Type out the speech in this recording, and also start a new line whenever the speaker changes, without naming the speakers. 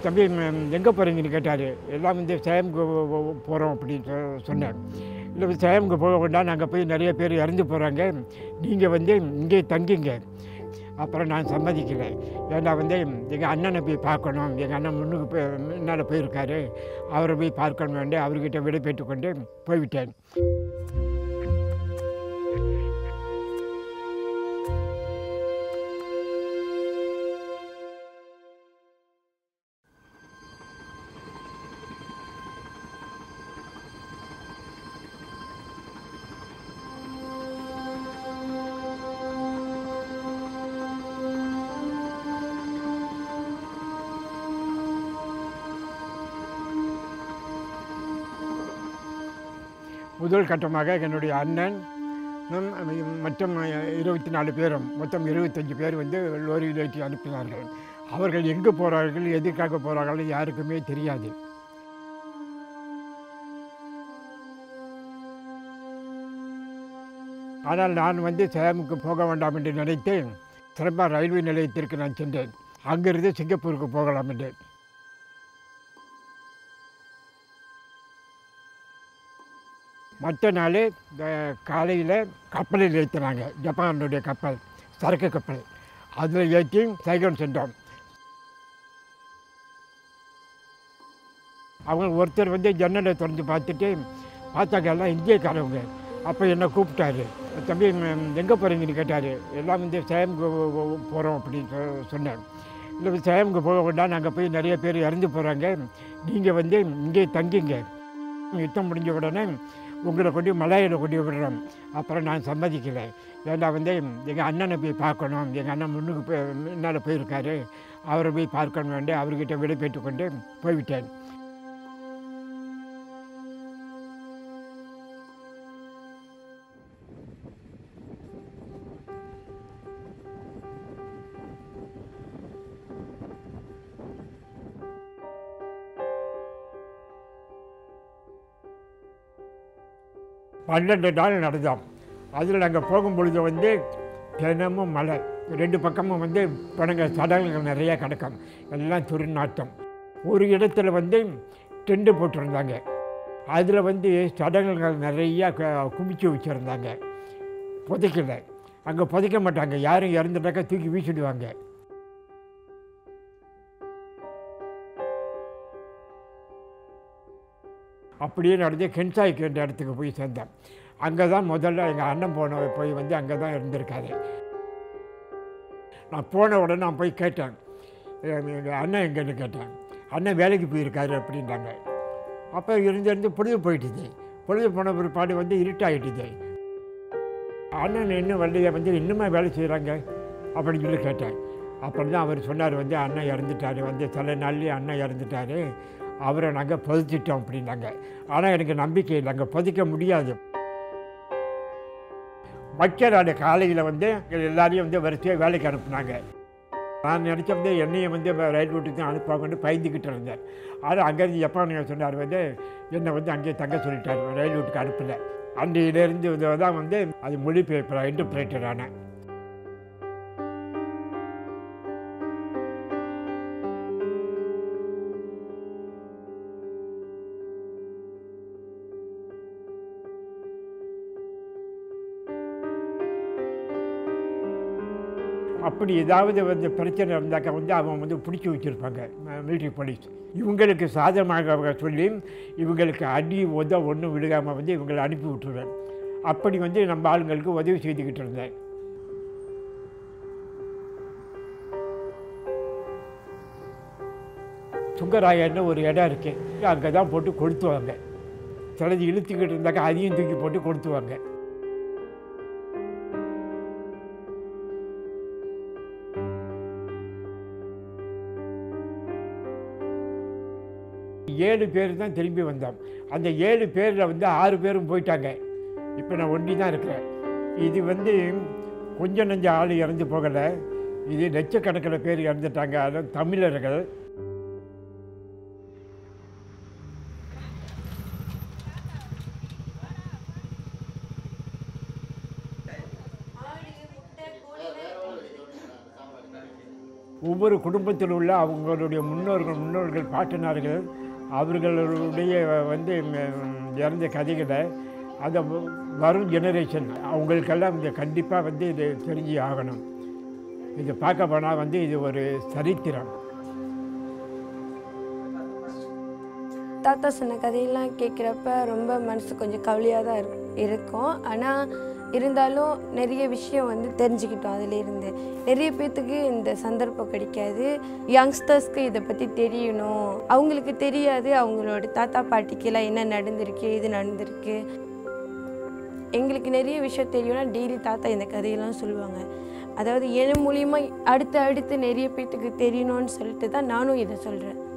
தம்பி எங்கே போகிறீங்கன்னு கேட்டார். எல்லாம் வந்து சேமுக்கு போகிறோம் அப்படின்னு சொன்னேன். இல்லை சேமுக்கு போக வேண்டாம், நாங்கள் போய் நிறைய பேர் இறந்து போகிறாங்க, நீங்கள் வந்து இங்கே தங்கிங்க. அப்புறம் நான் சம்மதிக்கலை. ஏன்னா வந்து எங்கள் அண்ணனை போய் பார்க்கணும், எங்கள் அண்ணன் முன்னுக்கு முன்னால் போயிருக்காரு, அவரை போய் பார்க்கணும் வேண்டி அவர்கிட்ட விடை பெற்றுக்கொண்டு போய்விட்டேன். முதல் கட்டமாக என்னுடைய அண்ணன் மற்றும் 24 பேரும், மொத்தம் 25 பேர் வந்து லோரியில் ஏற்றி அனுப்பினார்கள். அவர்கள் எங்கே போகிறார்கள், எதற்காக போகிறார்கள் யாருக்குமே தெரியாது. ஆனால் நான் வந்து சேமுக்கு போக வேண்டாம் என்று நினைத்து சிறப்பாக ரயில்வே நிலையத்திற்கு நான் சென்றேன். அங்கிருந்து சிங்கப்பூருக்கு போகலாம் என்று. மற்ற நாள் காலையில் கப்பலில் ஏற்றினாங்க, ஜப்பானுடைய கப்பல், சரக்கு கப்பல். அதில் ஏற்றி சைகோன் சென்றோம். அவங்க ஒருத்தர் வந்து ஜன்னலை திறந்து பார்த்துட்டு பார்த்தாங்க, எல்லாம் இந்தியக்காரவங்க. அப்போ என்னை கூப்பிட்டாரு. தம்பி எங்கே போகிறீங்கன்னு கேட்டார். எல்லாம் வந்து சேமுக்கு போகிறோம் அப்படின்னு சொன்னேன். இல்லை சேமுக்கு போக வேண்டாம், நாங்கள் போய் நிறைய பேர் இறந்து போகிறாங்க, நீங்கள் வந்து இங்கே தங்கிங்க. யுத்தம் முடிஞ்ச உடனே உங்களை கொண்டு மலையில் கொண்டு விடுறோம். அப்புறம் நான் சம்மதிக்கலை. ஏன்னா வந்து எங்கள் அண்ணனை போய் பார்க்கணும், எங்கள் அண்ணன் முன்னுக்கு முன்னால் போயிருக்காரு, அவரை போய் பார்க்கணும் வேண்டி அவர்கிட்ட விடை பெற்றுக்கொண்டு போய்விட்டேன். பன்னெண்டு நாள் நடந்தோம். அதில் நாங்கள் போகும்பொழுது வந்து தினமும் மழை, 2 பக்கமும் வந்து சடங்குகள் நிறையா கிடக்கும், எல்லாம் துர்நாற்றம். ஒரு இடத்துல வந்து டெண்டு போட்டிருந்தாங்க, அதில் வந்து சடங்குகள் நிறையா குமிச்சு வச்சுருந்தாங்க. புதைக்கலை, அங்கே புதைக்க மாட்டாங்க, யாரும் இறந்துட்டாக்கா தூக்கி வீசிடுவாங்க. அப்படியே நடந்து கென்சாய்க்கு என்ற இடத்துக்கு போய் சேர்ந்தேன். அங்கே தான் முதல்ல எங்கள் அண்ணன் போய் வந்து அங்கே தான் இருந்திருக்காரு. நான் போன உடனே நான் போய் கேட்டேன், எங்கள் அண்ணன் எங்கேன்னு கேட்டேன். அண்ணன் வேலைக்கு போயிருக்காரு அப்படின்றாங்க. அப்போ இருந்து பொழுது போயிட்டுது. பொழுது போன பிற்பாடு வந்து இருட்டாகிட்டுது. அண்ணன் இன்னும் வண்டியை வந்து இன்னுமே வேலை செய்கிறாங்க அப்படின்னு சொல்லி கேட்டேன். அப்படி தான் அவர் சொன்னார், வந்து அண்ணன் இறந்துட்டார், வந்து சில நாள்லேயே அண்ணன் இறந்துட்டார், அவரை நாங்கள் புதைச்சிட்டோம் அப்படின்னாங்க. ஆனால் எனக்கு நம்பிக்கை இல்லை, அங்கே புதைக்க முடியாது. மற்ற நாள் காலையில் வந்து எல்லாரையும் வந்து வரிசையாக வேலைக்கு அனுப்புனாங்க. நான் நினச்ச வந்து என்னையும் வந்து ரயில் ரூட்டுக்கு தான் அனுப்புவாங்கன்னு பயந்துக்கிட்டு இருந்தேன். ஆனால் அங்கேருந்து ஜப்பான் சொன்னார், வந்து என்னை வந்து அங்கேயே தங்க சொல்லிட்டார், ரயில் ரூட்டுக்கு அனுப்பலை. அன்றையிலேருந்து தான் வந்து அது மொழிபெயர்ப்பு இன்டர்பிரேட்டர் ஆனேன். அப்படி ஏதாவது வந்து பிரச்சனை இருந்தாக்கா வந்து அவன் வந்து பிடிச்சி வச்சுருப்பாங்க மிலிட்ரி போலீஸ். இவங்களுக்கு சாதகமாக சொல்லி இவங்களுக்கு அடி ஒன்றும் விழுகாமல் வந்து இவங்களை அனுப்பி விட்டுருவேன். அப்படி வந்து நம்ம ஆளுங்களுக்கு உதவி செய்துக்கிட்டு இருந்தேன். சுங்கராயன்னு ஒரு இடம் இருக்குது, அங்கே தான் போட்டு கொளுத்துவாங்க. சிலது இழுத்துக்கிட்டு இருந்தாக்கா அதையும் தூக்கி போட்டு கொளுத்துவாங்க. ஏழு பேர் தான் திரும்பி வந்தோம். அந்த 7 பேரில் வந்து 6 பேரும் போயிட்டாங்க. இப்போ நான் ஒண்டி தான் இருக்கிறேன். இது வந்து கொஞ்சம் நஞ்ச ஆள் இறந்து போகலை, இது லட்சக்கணக்கில் பேர் இறந்துட்டாங்க. அதுவும் தமிழர்கள். ஒவ்வொரு குடும்பத்தில் உள்ள அவங்களுடைய முன்னோர்கள் பாட்டனார்கள் அவர்களுடைய இறந்த கதைகளை அதை வரும் ஜெனரேஷன் அவங்களுக்கெல்லாம் கண்டிப்பாக இது தெரிஞ்சு ஆகணும். இதை பார்க்க போனால் இது ஒரு சரித்திரம்.
தாத்தா சொன்ன கதையெல்லாம் கேட்குறப்ப ரொம்ப மனசு கொஞ்சம் கவலையாக தான் இருக்கும். ஆனால் இருந்தாலும் நிறைய விஷயம் தெரிஞ்சுக்கிட்டோம். அதிலேருந்து நிறைய பேர்த்துக்கு இந்த சந்தர்ப்பம் கிடைக்காது. யங்ஸ்டர்ஸ்க்கு இதை பற்றி தெரியணும், அவங்களுக்கு தெரியாது. அவங்களோட தாத்தா பாட்டிக்கெல்லாம் என்ன நடந்திருக்கு, இது நடந்திருக்கு. எங்களுக்கு நிறைய விஷயம் தெரியும்னா டெய்லி தாத்தா இந்த கதையெல்லாம் சொல்லுவாங்க. அதாவது என் மூலியமாக அடுத்து நிறைய பேர்த்துக்கு தெரியணும்னு சொல்லிட்டு தான் நானும் இதை சொல்கிறேன்.